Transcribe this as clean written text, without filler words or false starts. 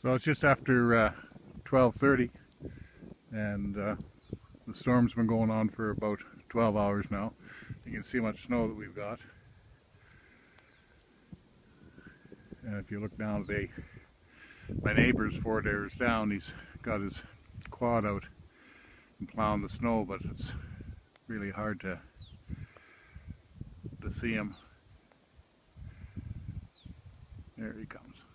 So it's just after 12:30, and the storm's been going on for about 12 hours now. You can see how much snow that we've got. And if you look down today, my neighbor's 4 doors down, he's got his quad out and plowing the snow, but it's really hard to see him. There he comes.